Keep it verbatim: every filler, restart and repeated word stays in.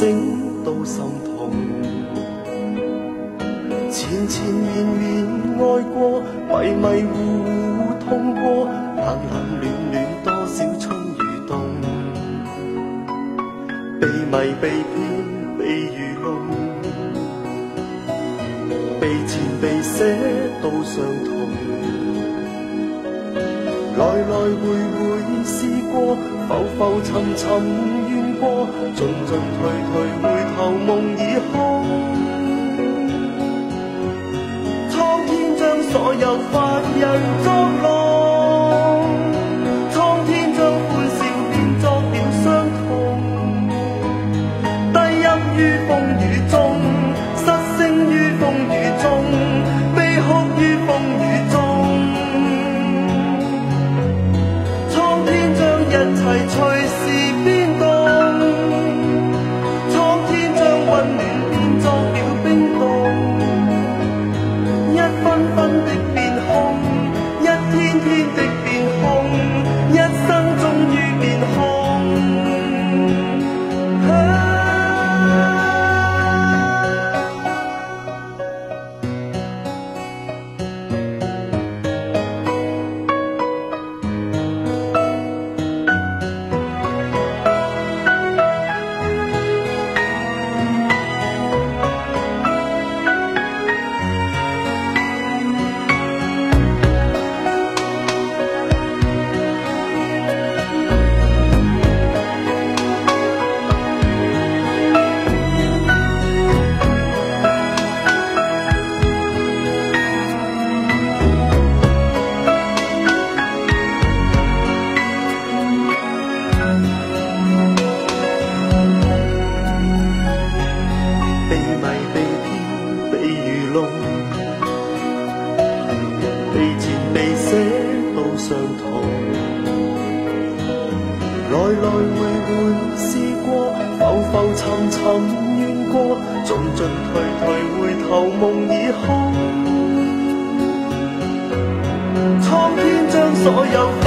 醒都心痛。纏缠绵绵愛過，迷迷糊糊痛過，冷冷暖暖多少春與冬。被迷被騙被愚弄，被纏被捨都相同。來來回回試過，浮浮沉沉怨過，進進退退回頭夢已空。蒼天將所有法人作弄，蒼天將歡笑變作了傷痛。低泣於風雨中，失聲於風雨中，悲哭於風雨中。一切隨時變動，蒼天將溫暖變作了冰凍，一分分的變空，一天天的變空，一生終於變空。來來回回試過，浮浮沉沉怨過，進進退退回頭夢已空。蒼天將所有